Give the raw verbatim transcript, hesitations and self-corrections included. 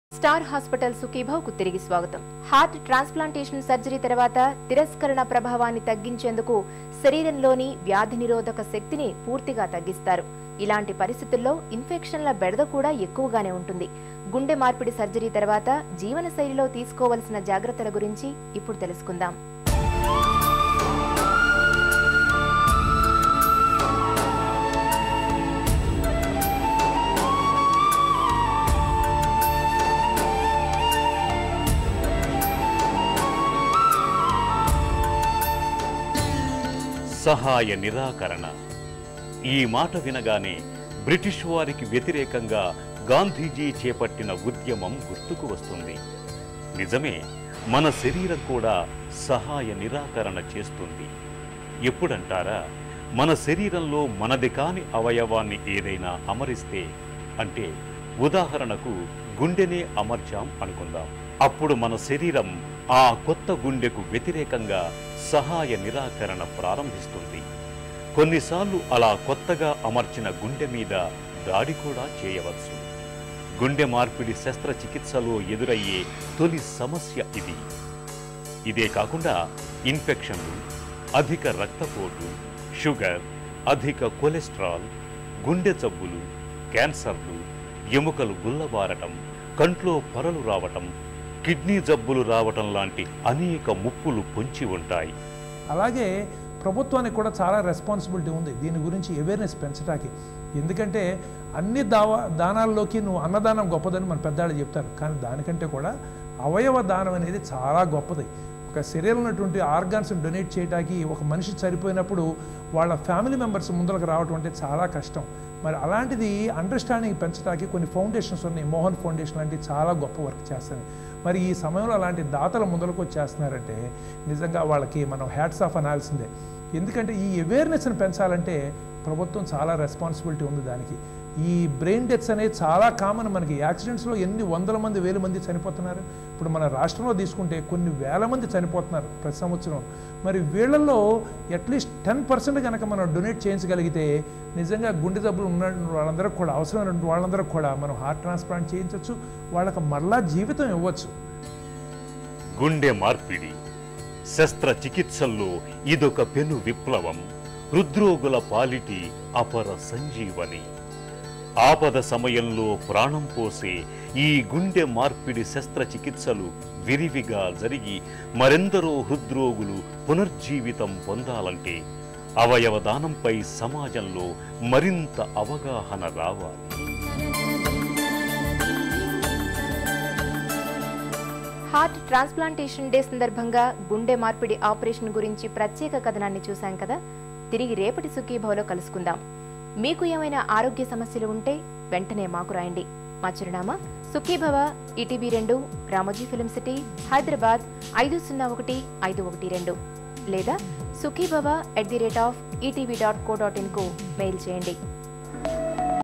Star hospital సుఖీభావ్కు తిరిగి స్వాగతం. Heart transplantation surgery తర్వాత తిరస్కరణ ప్రభావాన్ని తగ్గించేందుకు శరీరంలోని వ్యాధి నిరోధక శక్తిని పూర్తిగా తగ్గిస్తారు. ఇలాంటి పరిస్థితుల్లో ఇన్ఫెక్షన్ల బెడద కూడా ఎక్కువగానే ఉంటుంది. గుండె మార్పిడి సర్జరీ తర్వాత జీవనశైలిలో తీసుకోవాల్సిన జాగ్రత్తల గురించి ఇప్పుడు తెలుసుకుందాం. సహాయ నిరాకరణ. ఈ మాట వినగానే బ్రిటిష్ వారికి వ్యతిరేకంగా గాంధీజీ చేపట్టిన ఉద్యమం గుర్తుకు వస్తుంది. నిజమే, మన శరీరం కూడా సహాయ నిరాకరణ చేస్తుంది. ఎప్పుడంటారా, మన శరీరంలో మనది కాని అవయవాన్ని ఏదైనా అమరిస్తే, అంటే ఉదాహరణకు గుండెనే అమర్చాం అనుకుందాం. అప్పుడు మన శరీరం ఆ కొత్త గుండెకు వ్యతిరేకంగా సహాయ నిరాకరణ ప్రారంభిస్తుంది. కొన్నిసార్లు అలా కొత్తగా అమర్చిన గుండె మీద దాడి కూడా చేయవచ్చు. గుండె మార్పిడి శస్త్రచికిత్సలో ఎదురయ్యే తొలి సమస్య ఇది. ఇదే కాకుండా ఇన్ఫెక్షన్లు, అధిక రక్తపోటు, షుగర్, అధిక కొలెస్ట్రాల్, గుండె జబ్బులు, క్యాన్సర్లు, ఎముకలు గుల్లబారటం, కంట్లో పొరలు రావటం, కిడ్నీ జబ్బులు రావటం లాంటి అనేక ముప్పులు పొంచి ఉంటాయి. అలాగే ప్రభుత్వానికి కూడా చాలా రెస్పాన్సిబిలిటీ ఉంది దీని గురించి అవేర్నెస్ పెంచడానికి. ఎందుకంటే అన్ని దావా దానాల్లోకి నువ్వు అన్నదానం గొప్పదని మన పెద్దవాళ్ళు చెప్తారు, కానీ దానికంటే కూడా అవయవ దానం అనేది చాలా గొప్పది. ఒక శరీరంలో ఉన్నటువంటి ఆర్గాన్స్ డొనేట్ చేయడానికి ఒక మనిషి చనిపోయినప్పుడు వాళ్ళ ఫ్యామిలీ మెంబర్స్ ముందరకు రావడం అంటే చాలా కష్టం. మరి అలాంటిది అండర్స్టాండింగ్ పెంచడానికి కొన్ని ఫౌండేషన్స్ ఉన్నాయి. మోహన్ ఫౌండేషన్ లాంటివి చాలా గొప్ప వర్క్ చేస్తాయి. మరి ఈ సమయంలో అలాంటి దాతల ముందరకు వచ్చేస్తున్నారంటే నిజంగా వాళ్ళకి మనం హ్యాట్స్ ఆఫ్ అనాల్సిందే. ఎందుకంటే ఈ అవేర్నెస్ని పెంచాలంటే ప్రభుత్వం చాలా రెస్పాన్సిబిలిటీ ఉంది దానికి. ఈ బ్రెయిన్ డెత్స్ అనేది చాలా కామన్. మనకి యాక్సిడెంట్స్లో ఎన్ని వందల మంది వేల మంది చనిపోతున్నారు. ఇప్పుడు మన రాష్ట్రంలో తీసుకుంటే కొన్ని వేల మంది చనిపోతున్నారు ప్రతి సంవత్సరం. మరి వీళ్ళల్లో అట్లీస్ట్ టెన్ పర్సెంట్ కనుక మనం డొనేట్ చేయించగలిగితే నిజంగా గుండె జబ్బులు ఉన్న వాళ్ళందరికీ కూడా, అవసరమైన వాళ్ళందరికీ కూడా మనం హార్ట్ ట్రాన్స్ప్లాంట్ చేయించవచ్చు, వాళ్ళకి మళ్ళా జీవితం ఇవ్వచ్చు. గుండె మార్పిడి శస్త్రచికిత్సల్లో ఇదొక పెను విప్లవం. హృద్రోగుల పాలిటి అపర సంజీవని. ఆపద సమయంలో ప్రాణం పోసే ఈ గుండె మార్పిడి శస్త్రచికిత్సలు విరివిగా జరిగి మరెందరో హృద్రోగులు పునర్జీవితం పొందాలంటే అవయవ దానంపై సమాజంలో మరింత అవగాహన రావాలి. హార్ట్ ట్రాన్స్ప్లాంటేషన్ డే సందర్భంగా గుండె మార్పిడి ఆపరేషన్ గురించి ప్రత్యేక కథనాన్ని చూశాం కదా. తిరిగి రేపటి సుఖీభావ్లో కలుసుకుందాం. మీకు ఏమైనా ఆరోగ్య సమస్యలు ఉంటే వెంటనే మాకు రాయండి. మా చిరునామా సుఖీభవ, ఈటీవీ రెండు, రామోజీ ఫిలిం సిటీ, హైదరాబాద్ ఐదు సున్నా ఒకటి ఐదు ఒకటి రెండు, లేదా Sukhibhava at the rate of ETV dot co dot in కు మెయిల్ చేయండి.